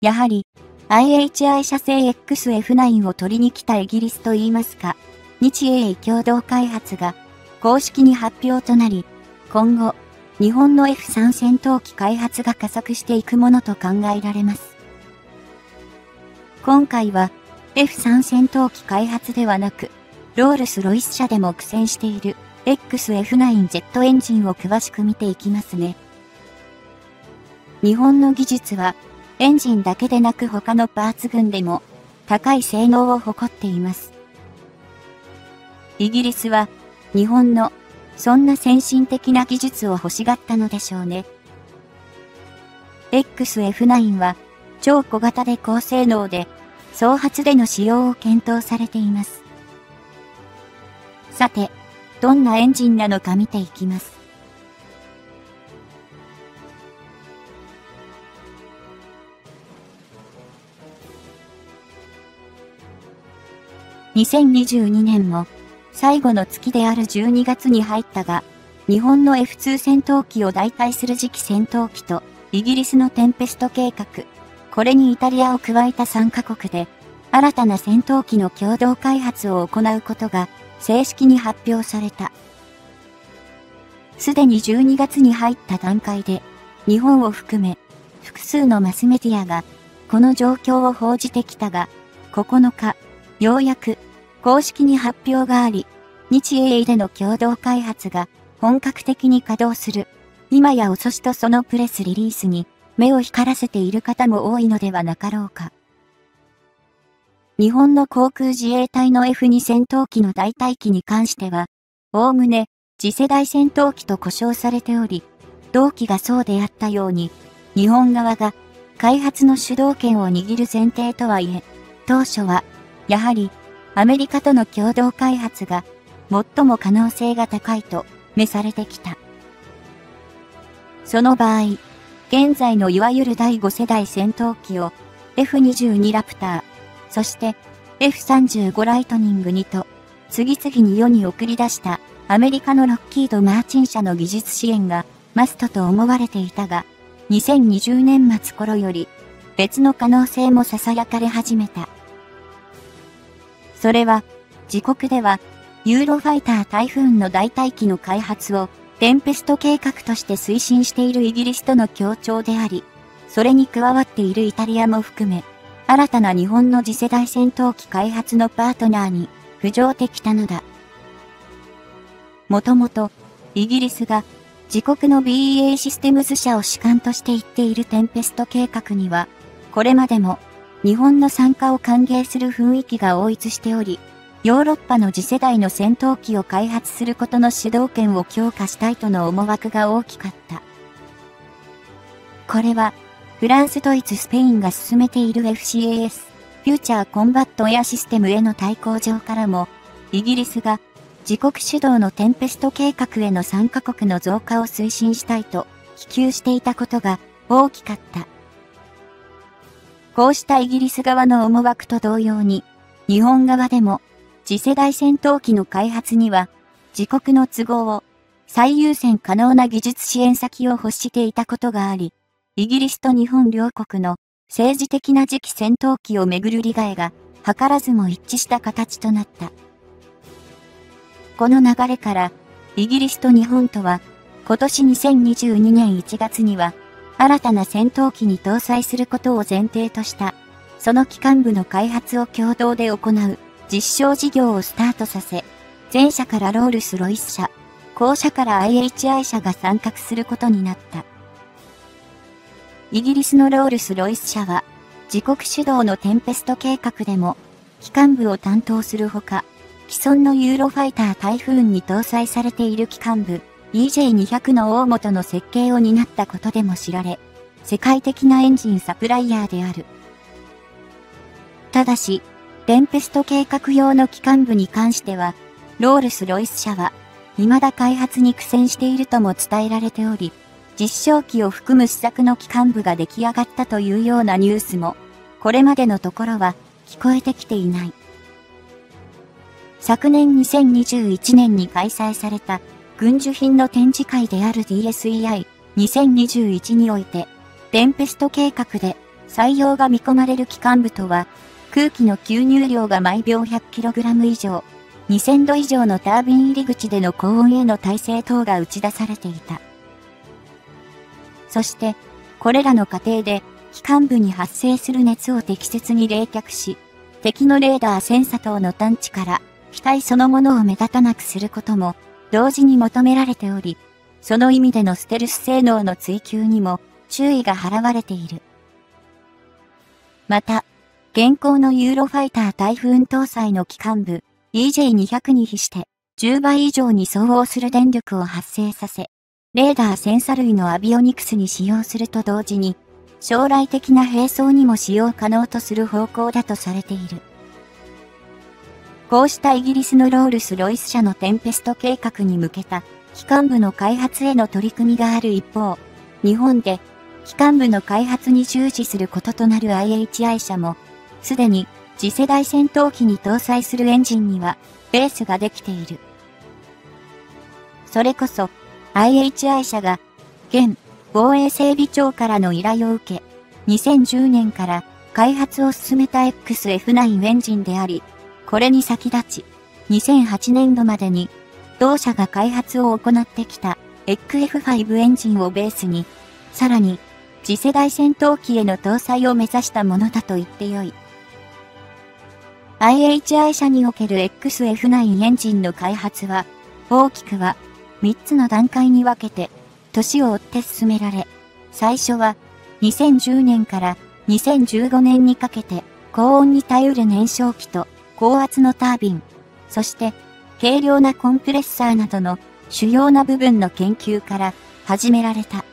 やはり IHI 社製 XF9 を取りに来たイギリスといいますか、日英共同開発が公式に発表となり、今後、日本の F3 戦闘機開発が加速していくものと考えられます。今回は F3 戦闘機開発ではなく、ロールス・ロイス社でも苦戦している XF9 ジェットエンジンを詳しく見ていきますね。日本の技術はエンジンだけでなく他のパーツ群でも高い性能を誇っています。イギリスは日本のそんな先進的な技術を欲しがったのでしょうね。XF9 は超小型で高性能で総発での使用を検討されています。さて、どんなエンジンなのか見ていきます。2022年も最後の月である12月に入ったが、日本の F2 戦闘機を代替する次期戦闘機とイギリスのテンペスト計画、これにイタリアを加えた3カ国で新たな戦闘機の共同開発を行うことが正式に発表された。すでに12月に入った段階で日本を含め複数のマスメディアがこの状況を報じてきたが、9日、ようやく公式に発表があり、日英での共同開発が本格的に稼働する。今や遅しとそのプレスリリースに目を光らせている方も多いのではなかろうか。日本の航空自衛隊の F2 戦闘機の代替機に関しては、おおむね次世代戦闘機と呼称されており、同機がそうであったように、日本側が開発の主導権を握る前提とはいえ、当初は、やはりアメリカとの共同開発が最も可能性が高いと召されてきた。その場合、現在のいわゆる第5世代戦闘機を F22 ラプター、そして F35 ライトニング2と次々に世に送り出したアメリカのロッキード・マーチン社の技術支援がマストと思われていたが、2020年末頃より別の可能性も囁かれ始めた。それは、自国では、ユーロファイタータイフーンの代替機の開発を、テンペスト計画として推進しているイギリスとの協調であり、それに加わっているイタリアも含め、新たな日本の次世代戦闘機開発のパートナーに浮上てきたのだ。もともと、イギリスが自国の BAE システムズ社を主幹として言っているテンペスト計画には、これまでも、日本の参加を歓迎する雰囲気が応一しており、ヨーロッパの次世代の戦闘機を開発することの主導権を強化したいとの思惑が大きかった。これは、フランス、ドイツ、スペインが進めている FCAS、フューチャーコンバットエアシステムへの対抗上からも、イギリスが自国主導のテンペスト計画への参加国の増加を推進したいと希求していたことが大きかった。こうしたイギリス側の思惑と同様に、日本側でも次世代戦闘機の開発には自国の都合を最優先可能な技術支援先を欲していたことがあり、イギリスと日本両国の政治的な次期戦闘機をめぐる利害が図らずも一致した形となった。この流れから、イギリスと日本とは今年2022年1月には新たな戦闘機に搭載することを前提とした、その機関部の開発を共同で行う実証事業をスタートさせ、前社からロールス・ロイス社、後社から IHI 社が参画することになった。イギリスのロールス・ロイス社は、自国主導のテンペスト計画でも、機関部を担当するほか、既存のユーロファイタータイフーンに搭載されている機関部、EJ200 の大元の設計を担ったことでも知られ、世界的なエンジンサプライヤーである。ただし、テンペスト計画用の機関部に関しては、ロールス・ロイス社は、未だ開発に苦戦しているとも伝えられており、実証機を含む試作の機関部が出来上がったというようなニュースも、これまでのところは聞こえてきていない。昨年2021年に開催された軍需品の展示会である DSEI2021 において、テンペスト計画で採用が見込まれる機関部とは、空気の吸入量が毎秒 100kg 以上、2000度以上のタービン入り口での高温への耐性等が打ち出されていた。そして、これらの過程で、機関部に発生する熱を適切に冷却し、敵のレーダーセンサ等の探知から、機体そのものを目立たなくすることも、同時に求められており、その意味でのステルス性能の追求にも、注意が払われている。また、現行のユーロファイタータイフーン搭載の機関部 EJ200 に比して10倍以上に相応する電力を発生させ、レーダーセンサ類のアビオニクスに使用すると同時に、将来的な並走にも使用可能とする方向だとされている。こうしたイギリスのロールス・ロイス社のテンペスト計画に向けた機関部の開発への取り組みがある一方、日本で機関部の開発に従事することとなる IHI 社も、すでに次世代戦闘機に搭載するエンジンにはベースができている。それこそ IHI 社が現防衛整備庁からの依頼を受け、2010年から開発を進めた XF9 エンジンであり、これに先立ち、2008年度までに同社が開発を行ってきた XF5 エンジンをベースに、さらに次世代戦闘機への搭載を目指したものだと言ってよい。IHI 社における XF9 エンジンの開発は、大きくは3つの段階に分けて、年を追って進められ、最初は2010年から2015年にかけて高温に耐えうる燃焼機と高圧のタービン、そして軽量なコンプレッサーなどの主要な部分の研究から始められた。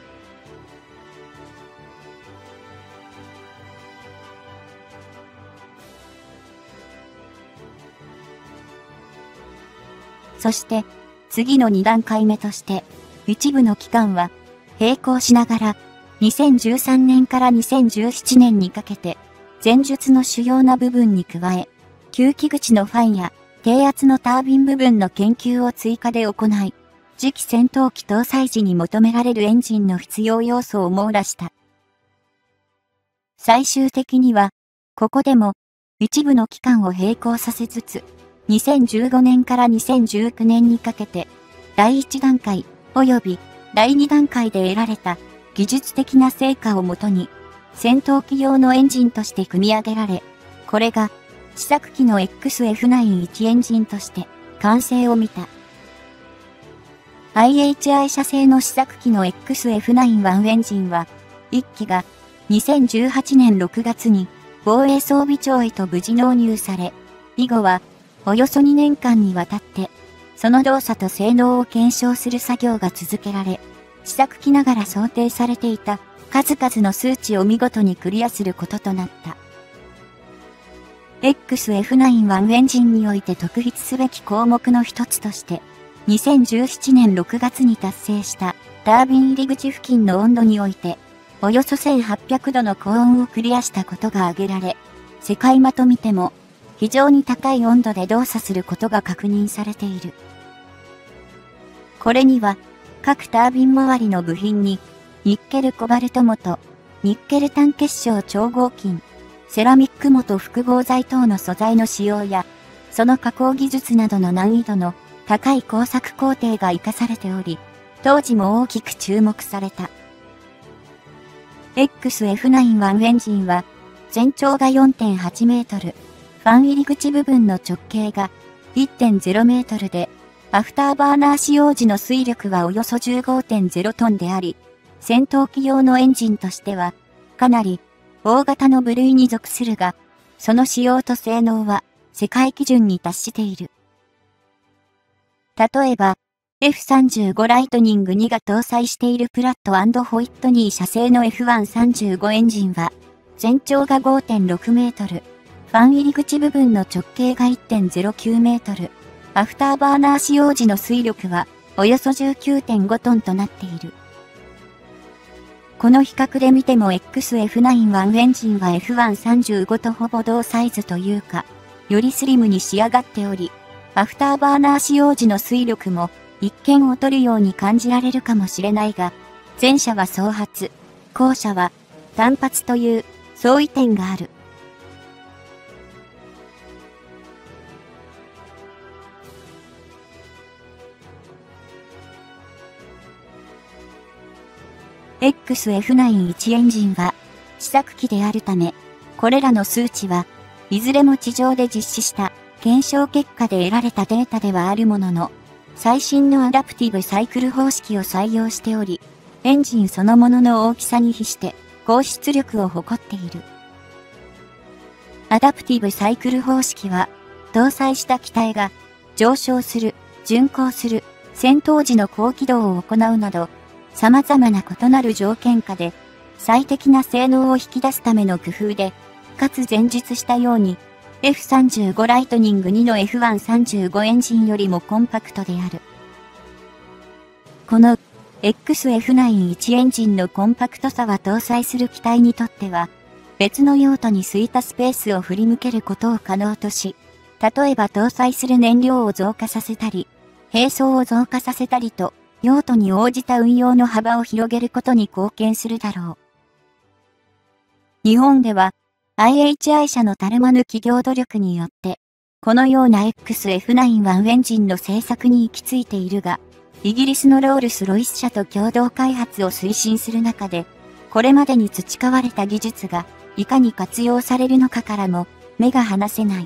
そして、次の2段階目として、一部の機関は、並行しながら、2013年から2017年にかけて、前述の主要な部分に加え、吸気口のファンや、低圧のタービン部分の研究を追加で行い、次期戦闘機搭載時に求められるエンジンの必要要素を網羅した。最終的には、ここでも、一部の機関を並行させつつ、2015年から2019年にかけて、第1段階及び第2段階で得られた技術的な成果をもとに、戦闘機用のエンジンとして組み上げられ、これが試作機の XF91 エンジンとして完成を見た。IHI 社製の試作機の XF91 エンジンは、1機が2018年6月に防衛装備庁へと無事納入され、以後はおよそ2年間にわたって、その動作と性能を検証する作業が続けられ、試作機ながら想定されていた数々の数値を見事にクリアすることとなった。XF91 エンジンにおいて特筆すべき項目の一つとして、2017年6月に達成したタービン入り口付近の温度において、およそ1800度の高温をクリアしたことが挙げられ、世界まと見ても、非常に高い温度で動作することが確認されている。これには、各タービン周りの部品に、ニッケルコバルト元、ニッケル単結晶超合金、セラミック元複合材等の素材の使用や、その加工技術などの難易度の高い工作工程が活かされており、当時も大きく注目された。XF91 エンジンは、全長が 4.8 メートル、ファン入り口部分の直径が 1.0 メートルで、アフターバーナー使用時の推力はおよそ 15.0 トンであり、戦闘機用のエンジンとしては、かなり大型の部類に属するが、その仕様と性能は世界基準に達している。例えば、F35 ライトニング2が搭載しているプラット&ホイットニー社製の F135 エンジンは、全長が 5.6 メートル、ファン入り口部分の直径が 1.09 メートル、アフターバーナー使用時の推力はおよそ 19.5 トンとなっている。この比較で見ても XF91 エンジンは F135 とほぼ同サイズというか、よりスリムに仕上がっており、アフターバーナー使用時の推力も一見劣るように感じられるかもしれないが、前者は双発、後者は単発という相違点がある。XF91 エンジンは試作機であるため、これらの数値はいずれも地上で実施した検証結果で得られたデータではあるものの、最新のアダプティブサイクル方式を採用しており、エンジンそのものの大きさに比して高出力を誇っている。アダプティブサイクル方式は、搭載した機体が上昇する、巡航する、戦闘時の高機動を行うなど、様々な異なる条件下で最適な性能を引き出すための工夫で、かつ前述したように F35 ライトニング2の F135 エンジンよりもコンパクトである。この XF91 エンジンのコンパクトさは搭載する機体にとっては、別の用途に空いたスペースを振り向けることを可能とし、例えば搭載する燃料を増加させたり、並走を増加させたりと、用途に応じた運用の幅を広げることに貢献するだろう。日本では、IHI 社のたるまぬ企業努力によって、このような XF91 エンジンの製作に行き着いているが、イギリスのロールス・ロイス社と共同開発を推進する中で、これまでに培われた技術が、いかに活用されるのかからも、目が離せない。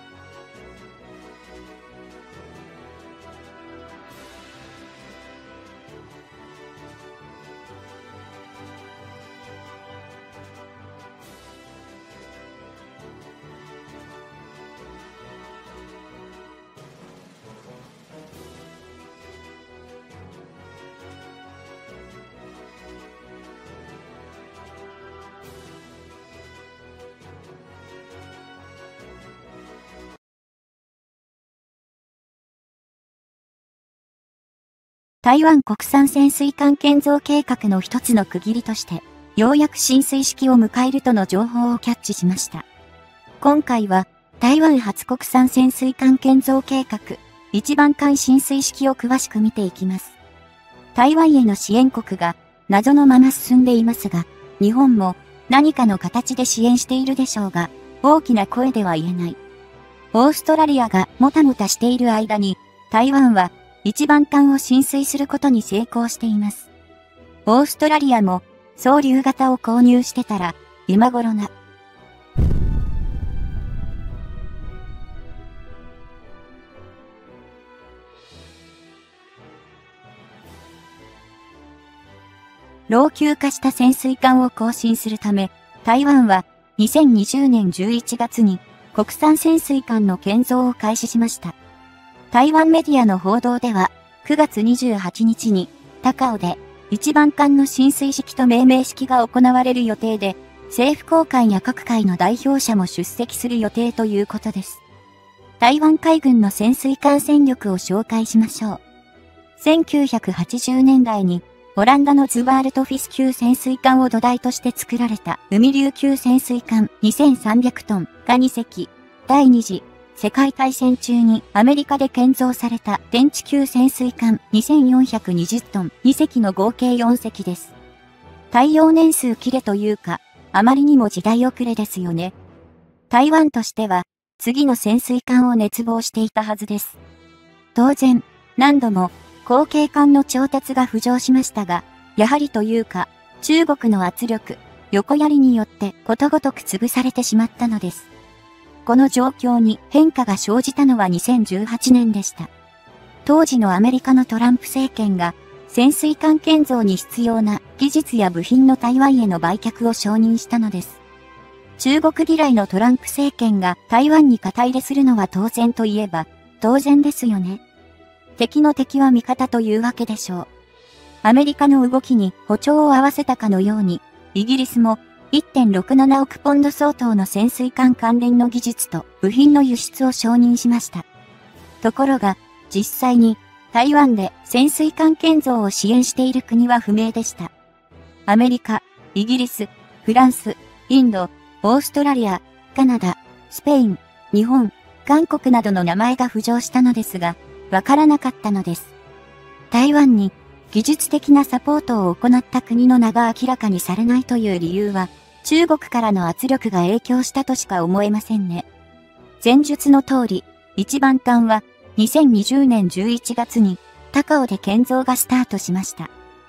台湾国産潜水艦建造計画の一つの区切りとして、ようやく進水式を迎えるとの情報をキャッチしました。今回は、台湾初国産潜水艦建造計画、一番艦進水式を詳しく見ていきます。台湾への支援国が謎のまま進んでいますが、日本も何かの形で支援しているでしょうが、大きな声では言えない。オーストラリアがもたもたしている間に、台湾は一番艦を進水することに成功しています。オーストラリアも、総流型を購入してたら、今頃な。老朽化した潜水艦を更新するため、台湾は2020年11月に国産潜水艦の建造を開始しました。台湾メディアの報道では、9月28日に高雄で一番艦の進水式と命名式が行われる予定で、政府高官や各界の代表者も出席する予定ということです。台湾海軍の潜水艦戦力を紹介しましょう。1980年代にオランダのズバールトフィス級潜水艦を土台として作られた海竜級潜水艦2300トンが2隻、第二次世界大戦中にアメリカで建造された天地級潜水艦2420トン2隻の合計4隻です。耐用年数切れというか、あまりにも時代遅れですよね。台湾としては、次の潜水艦を熱望していたはずです。当然、何度も後継艦の調達が浮上しましたが、やはりというか、中国の圧力、横槍によってことごとく潰されてしまったのです。この状況に変化が生じたのは2018年でした。当時のアメリカのトランプ政権が潜水艦建造に必要な技術や部品の台湾への売却を承認したのです。中国嫌いのトランプ政権が台湾に肩入れするのは当然といえば当然ですよね。敵の敵は味方というわけでしょう。アメリカの動きに歩調を合わせたかのように、イギリスも1.67 億ポンド相当の潜水艦関連の技術と部品の輸出を承認しました。ところが、実際に台湾で潜水艦建造を支援している国は不明でした。アメリカ、イギリス、フランス、インド、オーストラリア、カナダ、スペイン、日本、韓国などの名前が浮上したのですが、わからなかったのです。台湾に技術的なサポートを行った国の名が明らかにされないという理由は、 中国からの圧力が影響したとしか思えませんね。前述の通り、一番艦は2020年11月に高雄で建造がスタートしました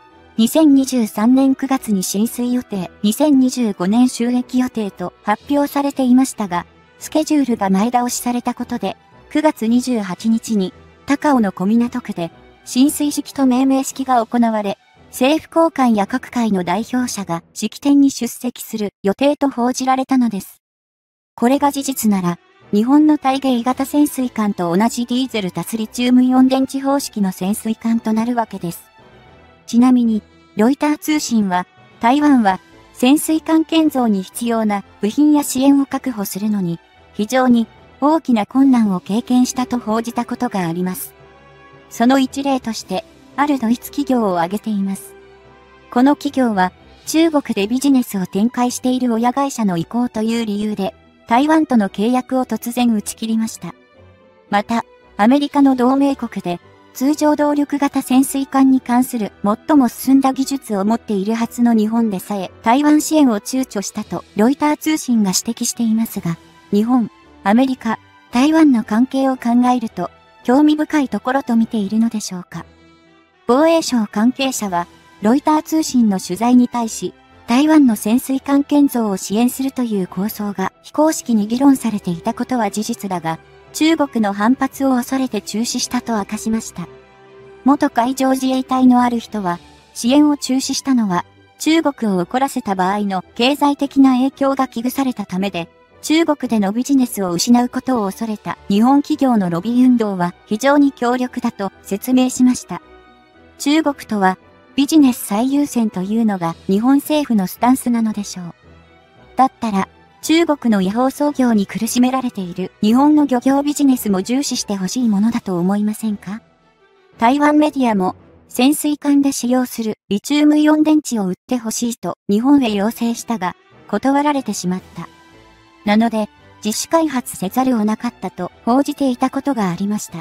。2023年9月に進水予定、2025年就役予定と発表されていましたが、スケジュールが前倒しされたことで、9月28日に高雄の小港区で進水式と命名式が行われ、政府高官や各界の代表者が式典に出席する予定と報じられたのです。これが事実なら、日本の対迎型潜水艦と同じディーゼル脱リチウムイオン電池方式の潜水艦となるわけです。ちなみに、ロイター通信は、台湾は潜水艦建造に必要な部品や支援を確保するのに、非常に大きな困難を経験したと報じたことがあります。その一例として、あるドイツ企業を挙げています。この企業は、中国でビジネスを展開している親会社の意向という理由で、台湾との契約を突然打ち切りました。また、アメリカの同盟国で、通常動力型潜水艦に関する最も進んだ技術を持っているはずの日本でさえ、台湾支援を躊躇したとロイター通信が指摘していますが、日本、アメリカ、台湾の関係を考えると、興味深いところと見ているのでしょうか。防衛省関係者は、ロイター通信の取材に対し、台湾の潜水艦建造を支援するという構想が非公式に議論されていたことは事実だが、中国の反発を恐れて中止したと明かしました。元海上自衛隊のある人は、支援を中止したのは、中国を怒らせた場合の経済的な影響が危惧されたためで、中国でのビジネスを失うことを恐れた日本企業のロビー運動は非常に強力だと説明しました。中国とは、ビジネス最優先というのが日本政府のスタンスなのでしょう。だったら、中国の違法操業に苦しめられている日本の漁業ビジネスも重視してほしいものだと思いませんか？台湾メディアも潜水艦で使用するリチウムイオン電池を売ってほしいと日本へ要請したが断られてしまった。なので自主開発せざるをなかったと報じていたことがありました。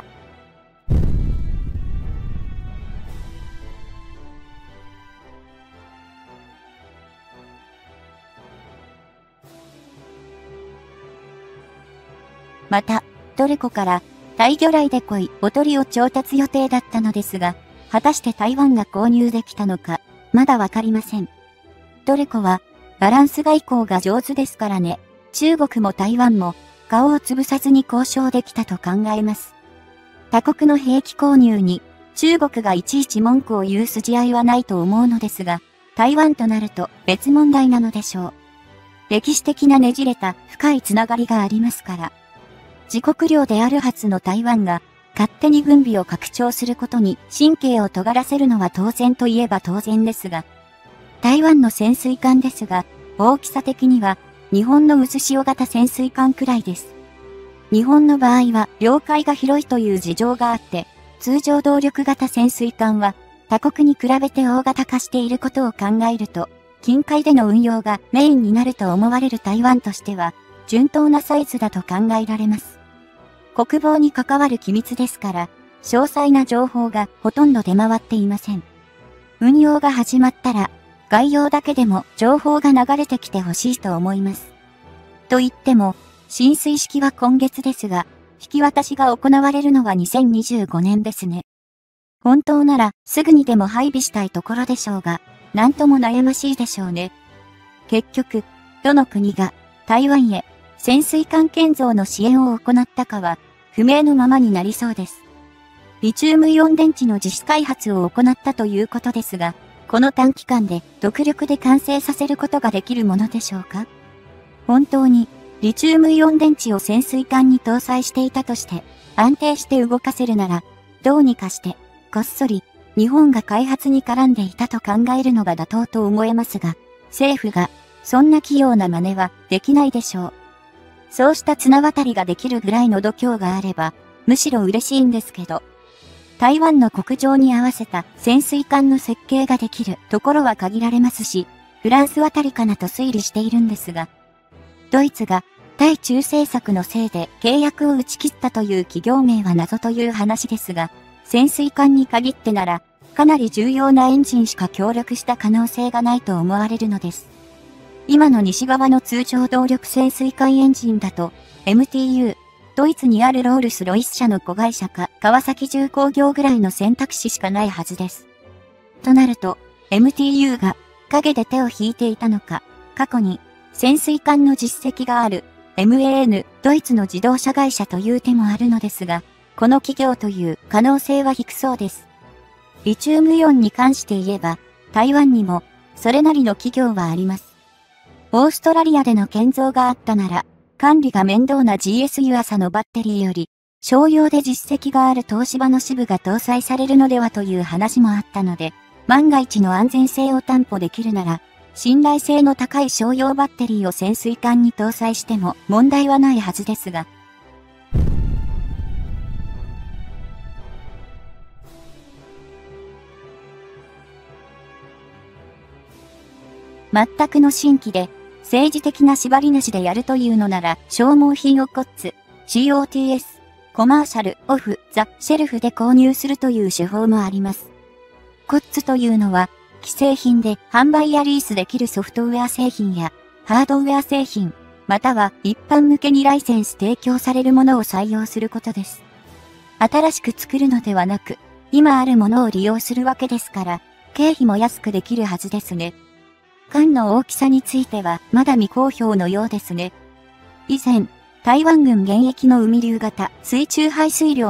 また、トルコから大魚雷で濃いおとりを調達予定だったのですが、果たして台湾が購入できたのか、まだわかりません。トルコは、バランス外交が上手ですからね。中国も台湾も、顔を潰さずに交渉できたと考えます。他国の兵器購入に、中国がいちいち文句を言う筋合いはないと思うのですが、台湾となると別問題なのでしょう。歴史的なねじれた深いつながりがありますから。自国領であるはずの台湾が勝手に軍備を拡張することに神経を尖らせるのは当然といえば当然ですが、台湾の潜水艦ですが、大きさ的には日本の渦潮型潜水艦くらいです。日本の場合は領海が広いという事情があって、通常動力型潜水艦は他国に比べて大型化していることを考えると、近海での運用がメインになると思われる台湾としては、順当なサイズだと考えられます。国防に関わる機密ですから、詳細な情報がほとんど出回っていません。運用が始まったら、概要だけでも情報が流れてきてほしいと思います。と言っても、進水式は今月ですが、引き渡しが行われるのは2025年ですね。本当ならすぐにでも配備したいところでしょうが、なんとも悩ましいでしょうね。結局、どの国が台湾へ潜水艦建造の支援を行ったかは不明のままになりそうです。リチウムイオン電池の自主開発を行ったということですが、この短期間で独力で完成させることができるものでしょうか？本当にリチウムイオン電池を潜水艦に搭載していたとして安定して動かせるなら、どうにかしてこっそり日本が開発に絡んでいたと考えるのが妥当と思えますが、政府がそんな器用な真似はできないでしょう。そうした綱渡りができるぐらいの度胸があれば、むしろ嬉しいんですけど。台湾の国情に合わせた潜水艦の設計ができるところは限られますし、フランスあたりかなと推理しているんですが、ドイツが対中政策のせいで契約を打ち切ったという企業名は謎という話ですが、潜水艦に限ってなら、かなり重要なエンジンしか協力した可能性がないと思われるのです。 今の西側の通常動力潜水艦エンジンだと、MTU、ドイツにあるロールス・ロイス社の子会社か川崎重工業ぐらいの選択肢しかないはずです。となると、MTU が陰で手を引いていたのか、過去に潜水艦の実績がある MAN ドイツの自動車会社という手もあるのですが、この企業という可能性は低そうです。リチウムイオンに関して言えば、台湾にもそれなりの企業はあります。オーストラリアでの建造があったなら、管理が面倒な GS ユアサのバッテリーより、商用で実績がある東芝の支部が搭載されるのではという話もあったので、万が一の安全性を担保できるなら、信頼性の高い商用バッテリーを潜水艦に搭載しても問題はないはずですが。全くの新規で、政治的な縛りなしでやるというのなら、消耗品をコッツ、COTS、コマーシャル、オフ、ザ、シェルフで購入するという手法もあります。コッツというのは、既製品で販売やリースできるソフトウェア製品や、ハードウェア製品、または一般向けにライセンス提供されるものを採用することです。新しく作るのではなく、今あるものを利用するわけですから、経費も安くできるはずですね。艦の大きさについてはまだ未公表のようですね。以前、台湾軍現役の海流型水中排水量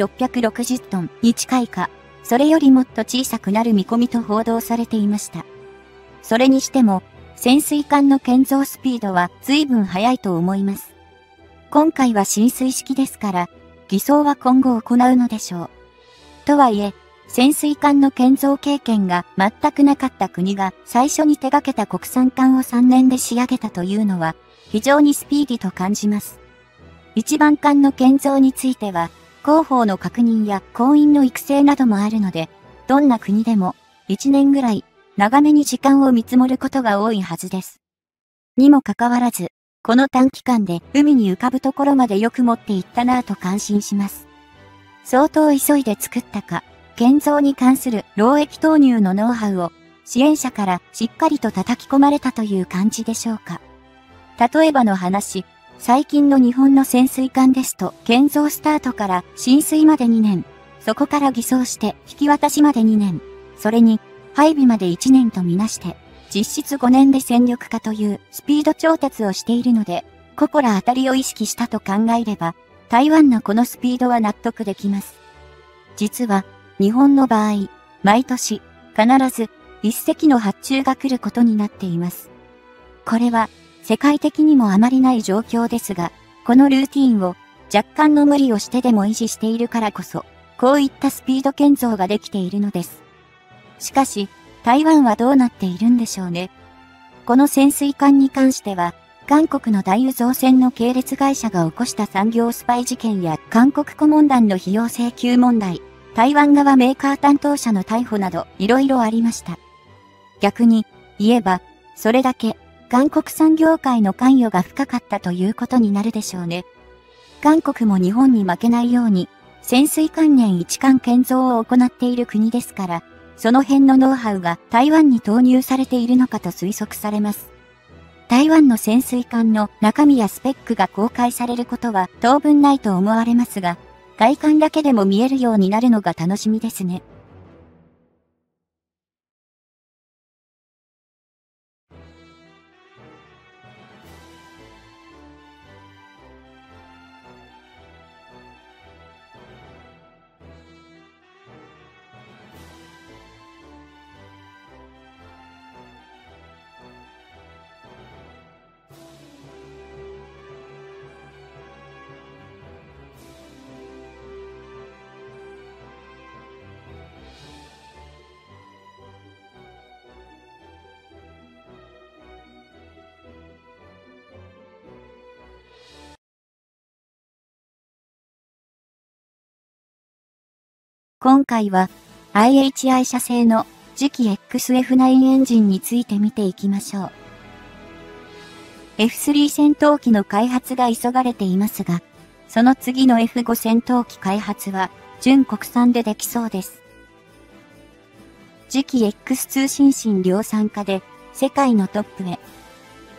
2660トンに近いか、それよりもっと小さくなる見込みと報道されていました。それにしても、潜水艦の建造スピードは随分速いと思います。今回は浸水式ですから、偽装は今後行うのでしょう。とはいえ、潜水艦の建造経験が全くなかった国が最初に手掛けた国産艦を3年で仕上げたというのは非常にスピーディと感じます。一番艦の建造については広報の確認や工員の育成などもあるので、どんな国でも1年ぐらい長めに時間を見積もることが多いはずです。にもかかわらず、この短期間で海に浮かぶところまでよく持っていったなぁと感心します。相当急いで作ったか、建造に関する漏液投入のノウハウを支援者からしっかりと叩き込まれたという感じでしょうか。例えばの話、最近の日本の潜水艦ですと建造スタートから浸水まで2年、そこから偽装して引き渡しまで2年、それに配備まで1年とみなして、実質5年で戦力化というスピード調達をしているので、心当たりを意識したと考えれば、台湾のこのスピードは納得できます。実は、日本の場合、毎年、必ず、一隻の発注が来ることになっています。これは、世界的にもあまりない状況ですが、このルーティーンを、若干の無理をしてでも維持しているからこそ、こういったスピード建造ができているのです。しかし、台湾はどうなっているんでしょうね。この潜水艦に関しては、韓国の大油造船の系列会社が起こした産業スパイ事件や韓国顧問団の費用請求問題、台湾側メーカー担当者の逮捕などいろいろありました。逆に言えば、それだけ韓国産業界の関与が深かったということになるでしょうね。韓国も日本に負けないように、潜水艦年一艦建造を行っている国ですから、その辺のノウハウが台湾に投入されているのかと推測されます。台湾の潜水艦の中身やスペックが公開されることは当分ないと思われますが、外観だけでも見えるようになるのが楽しみですね。今回は IHI 社製の次期 XF9 エンジンについて見ていきましょう。F3 戦闘機の開発が急がれていますが、その次の F5 戦闘機開発は純国産でできそうです。次期 X 通信量産化で世界のトップへ。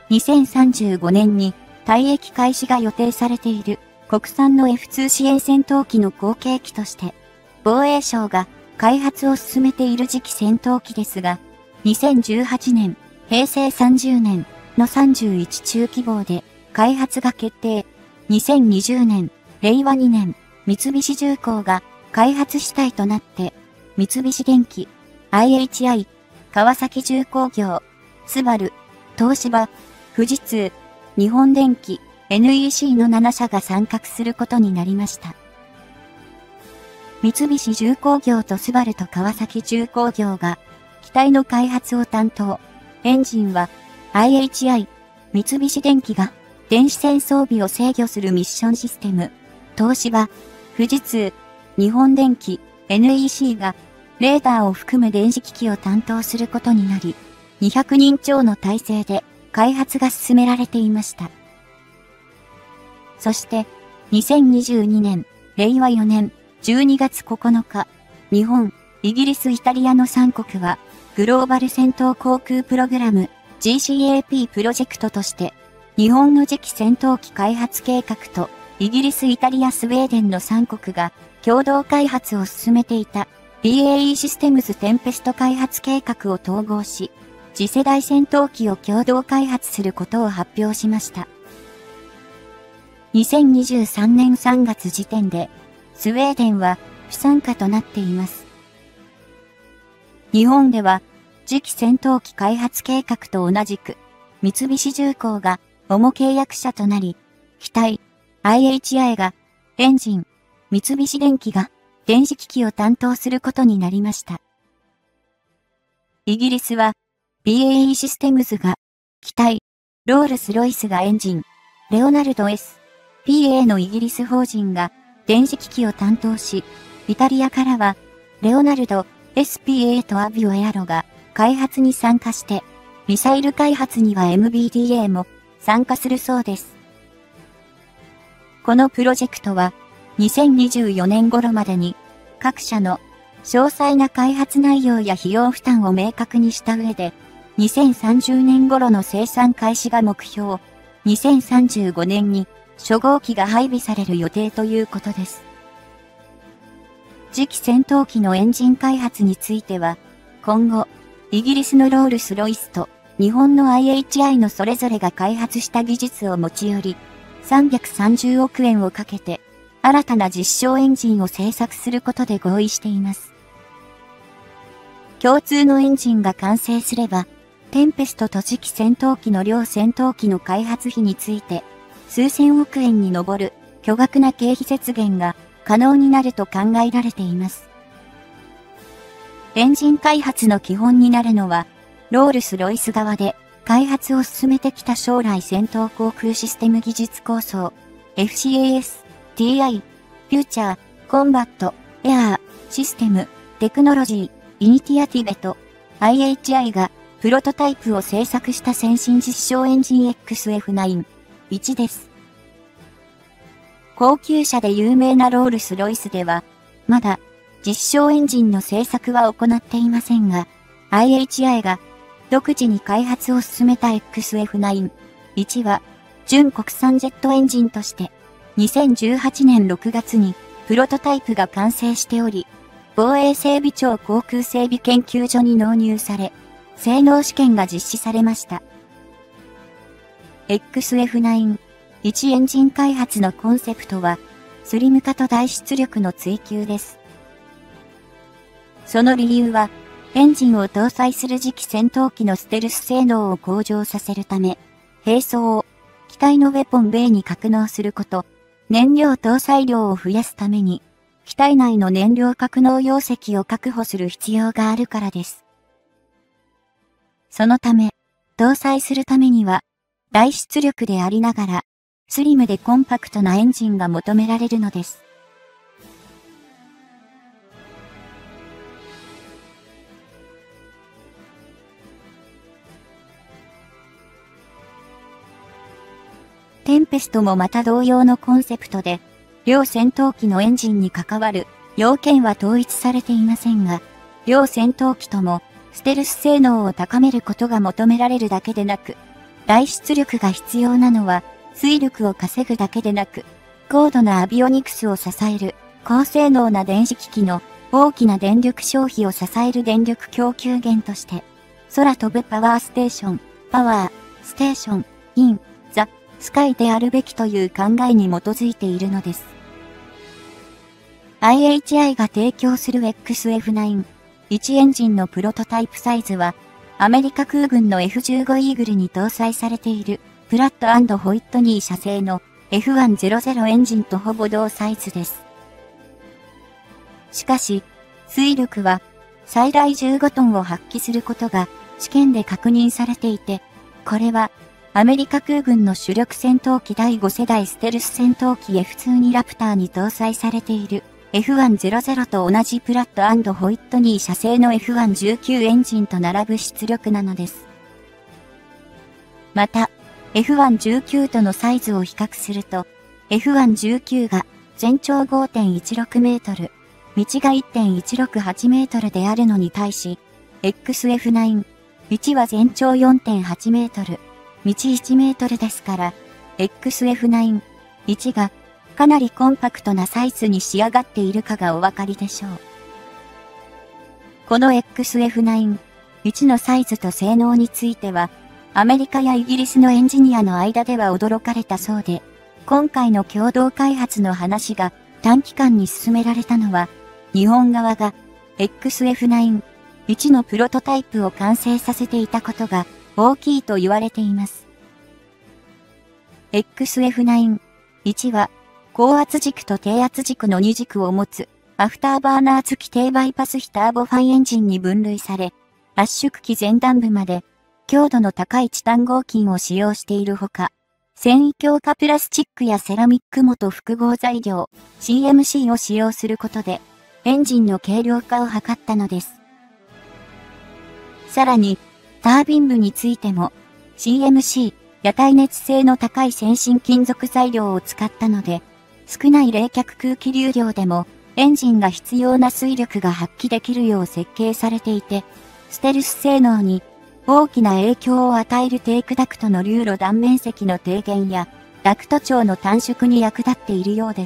2035年に退役開始が予定されている国産の F2 支援戦闘機の後継機として、防衛省が開発を進めている次期戦闘機ですが、2018年、平成30年の31中規模で開発が決定。2020年、令和2年、三菱重工が開発主体となって、三菱電機、IHI、川崎重工業、スバル、東芝、富士通、日本電機、NEC の7社が参画することになりました。三菱重工業とスバルと川崎重工業が機体の開発を担当。エンジンは IHI、三菱電機が電子戦装備を制御するミッションシステム。東芝、富士通、日本電機、NEC がレーダーを含む電子機器を担当することになり、200人超の体制で開発が進められていました。そして、2022年、令和4年、12月9日、日本、イギリス、イタリアの3国は、グローバル戦闘航空プログラム GCAP プロジェクトとして、日本の次期戦闘機開発計画と、イギリス、イタリア、スウェーデンの3国が共同開発を進めていた BAE システムズテンペスト開発計画を統合し、次世代戦闘機を共同開発することを発表しました。2023年3月時点で、スウェーデンは不参加となっています。日本では次期戦闘機開発計画と同じく、三菱重工が主契約者となり、機体、IHI がエンジン、三菱電機が電子機器を担当することになりました。イギリスは BAE システムズが機体、ロールスロイスがエンジン、レオナルド S、PA のイギリス法人が電子機器を担当し、イタリアからはレオナルド、SPA とアビオエアロが開発に参加して、ミサイル開発には MBDA も参加するそうです。このプロジェクトは2024年頃までに各社の詳細な開発内容や費用負担を明確にした上で2030年頃の生産開始が目標、2035年に初号機が配備される予定ということです。次期戦闘機のエンジン開発については今後イギリスのロールスロイスと日本の IHI のそれぞれが開発した技術を持ち寄り330億円をかけて新たな実証エンジンを製作することで合意しています。共通のエンジンが完成すれば、テンペストと次期戦闘機の両戦闘機の開発費について、数千億円に上る巨額な経費節減が可能になると考えられています。エンジン開発の基本になるのは、ロールスロイス側で開発を進めてきた将来戦闘航空システム技術構想、FCAS、TI、フューチャー、コンバット、エアー、システム、テクノロジー、イニティアティベと IHI がプロトタイプを製作した先進実証エンジン XF9、1です。高級車で有名なロールスロイスでは、まだ実証エンジンの製作は行っていませんが、IHI が独自に開発を進めた XF9、1は純国産ジェットエンジンとして2018年6月にプロトタイプが完成しており、防衛整備庁航空整備研究所に納入され、性能試験が実施されました。XF9、1エンジン開発のコンセプトは、スリム化と大出力の追求です。その理由は、エンジンを搭載する次期戦闘機のステルス性能を向上させるため、兵装を機体のウェポンベイに格納すること、燃料搭載量を増やすために、機体内の燃料格納容積を確保する必要があるからです。そのため、搭載するためには、大出力でありながら、スリムでコンパクトなエンジンが求められるのです。テンペストもまた同様のコンセプトで、両戦闘機のエンジンに関わる要件は統一されていませんが、両戦闘機ともステルス性能を高めることが求められるだけでなく、 大出力が必要なのは、推力を稼ぐだけでなく、高度なアビオニクスを支える、高性能な電子機器の大きな電力消費を支える電力供給源として、空飛ぶパワーステーション、パワーステーション、イン、ザ、スカイであるべきという考えに基づいているのです。IHI が提供する XF9、1エンジンのプロトタイプサイズは、アメリカ空軍の F15 イーグルに搭載されている、プラット&ホイットニー社製の F100 エンジンとほぼ同サイズです。しかし、推力は最大15トンを発揮することが試験で確認されていて、これはアメリカ空軍の主力戦闘機第5世代ステルス戦闘機 F2 ラプターに搭載されている F100 と同じプラット&ホイットニー社製の F119 エンジンと並ぶ出力なのです。また、F119 とのサイズを比較すると、F119 が全長 5.16 メートル、道が 1.168 メートルであるのに対し、XF9、道は全長 4.8 メートル、道1メートルですから、XF9、1がかなりコンパクトなサイズに仕上がっているかがお分かりでしょう。この XF9、1のサイズと性能については、アメリカやイギリスのエンジニアの間では驚かれたそうで、今回の共同開発の話が短期間に進められたのは、日本側が XF9、1のプロトタイプを完成させていたことが大きいと言われています。XF9、1は高圧軸と低圧軸の2軸を持つアフターバーナー付き低バイパス比ターボファンエンジンに分類され、圧縮機前段部まで強度の高いチタン合金を使用しているほか、繊維強化プラスチックやセラミック元複合材料 CMC を使用することで、エンジンの軽量化を図ったのです。さらに、タービン部についても CMC や耐熱性の高い先進金属材料を使ったので、少ない冷却空気流量でもエンジンが必要な推力が発揮できるよう設計されていて、ステルス性能に大きな影響を与えるテークダクトの流路断面積の低減やダクト長の短縮に役立っているようです。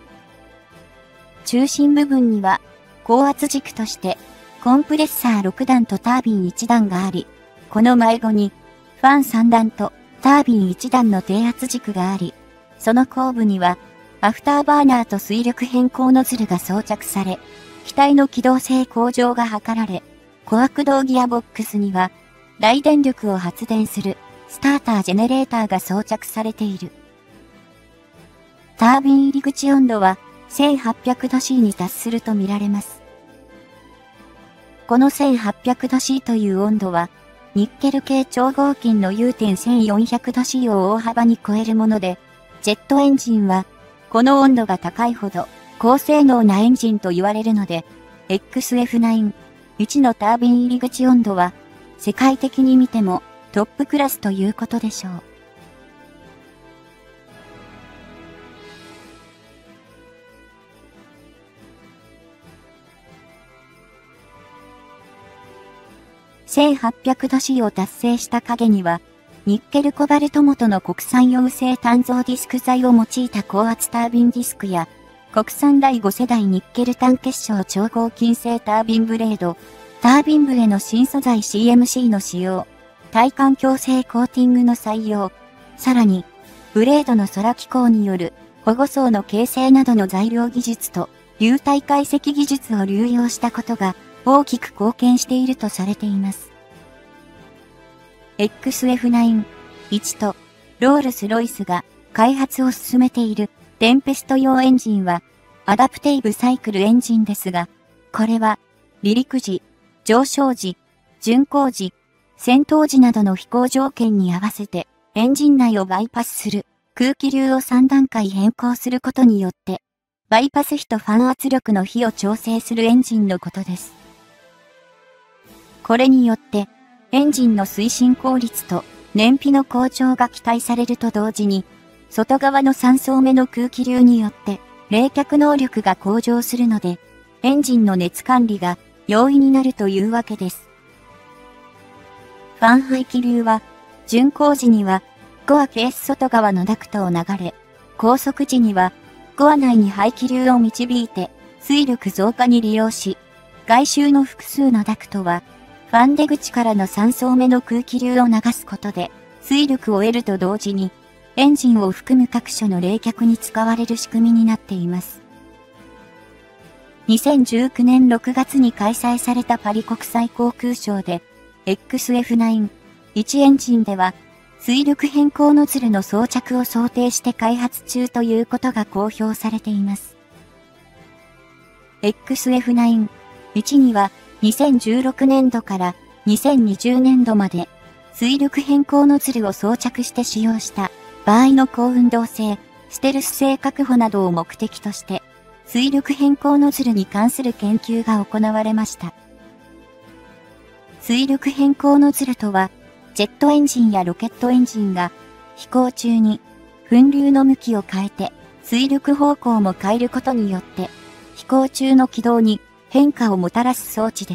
中心部分には高圧軸としてコンプレッサー6段とタービン1段があり、この迷子にファン3段とタービン1段の低圧軸があり、その後部にはアフターバーナーと水力変更ノズルが装着され、機体の機動性向上が図られ、小悪動ギアボックスには大電力を発電するスタータージェネレーターが装着されている。タービン入り口温度は1800度 C に達するとみられます。この1800度 C という温度は、ニッケル系超合金のU.1400 度 C を大幅に超えるもので、ジェットエンジンは、この温度が高いほど高性能なエンジンと言われるので、XF9、1のタービン入り口温度は、世界的に見てもトップクラスということでしょう。1800度 C を達成した影には、ニッケルコバルト元の国産溶性炭造ディスク材を用いた高圧タービンディスクや、国産第5世代ニッケル単結晶超合金製タービンブレード、タービン部への新素材 CMC の使用、耐環境性コーティングの採用、さらに、ブレードの空気口による保護層の形成などの材料技術と流体解析技術を流用したことが大きく貢献しているとされています。XF9、1とロールスロイスが開発を進めているテンペスト用エンジンはアダプテイブサイクルエンジンですが、これは離陸時、上昇時、巡航時、戦闘時などの飛行条件に合わせてエンジン内をバイパスする空気流を3段階変更することによってバイパス比とファン圧力の比を調整するエンジンのことです。これによってエンジンの推進効率と燃費の向上が期待されると同時に外側の3層目の空気流によって冷却能力が向上するのでエンジンの熱管理が容易になるというわけです。ファン排気流は巡航時には、ゴアケース外側のダクトを流れ、高速時には、ゴア内に排気流を導いて、推力増加に利用し、外周の複数のダクトは、ファン出口からの3層目の空気流を流すことで、推力を得ると同時に、エンジンを含む各所の冷却に使われる仕組みになっています。2019年6月に開催されたパリ国際航空ショーで、XF9、1エンジンでは、推力変更ノズルの装着を想定して開発中ということが公表されています。XF9、1には、2016年度から2020年度まで、推力変更ノズルを装着して使用した場合の高運動性、ステルス性確保などを目的として、推力変更ノズルに関する研究が行われました。推力変更ノズルとは、ジェットエンジンやロケットエンジンが飛行中に噴流の向きを変えて推力方向も変えることによって飛行中の軌道に変化をもたらす装置です。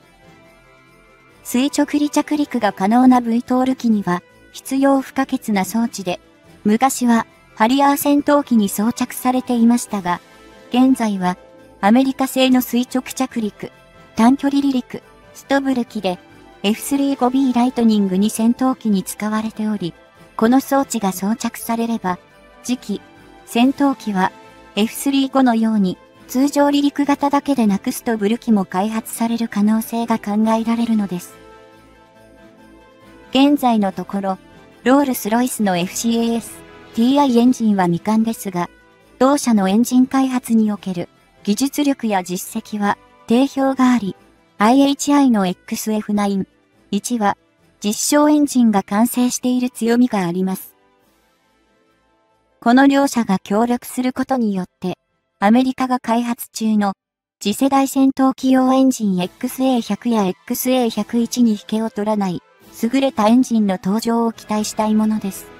垂直離着陸が可能な VTOL 機には必要不可欠な装置で、昔はハリアー戦闘機に装着されていましたが、現在はアメリカ製の垂直着陸、短距離離陸、ストブル機でF-35B ライトニング2戦闘機に使われており、この装置が装着されれば、次期戦闘機は F-35 のように通常離陸型だけでなくストブル機も開発される可能性が考えられるのです。現在のところ、ロールスロイスの FCAS-TI エンジンは未完ですが、同社のエンジン開発における技術力や実績は定評があり、IHI の XF9、1は実証エンジンが完成している強みがあります。この両社が協力することによって、アメリカが開発中の次世代戦闘機用エンジン XA100 や XA101 に引けを取らない優れたエンジンの登場を期待したいものです。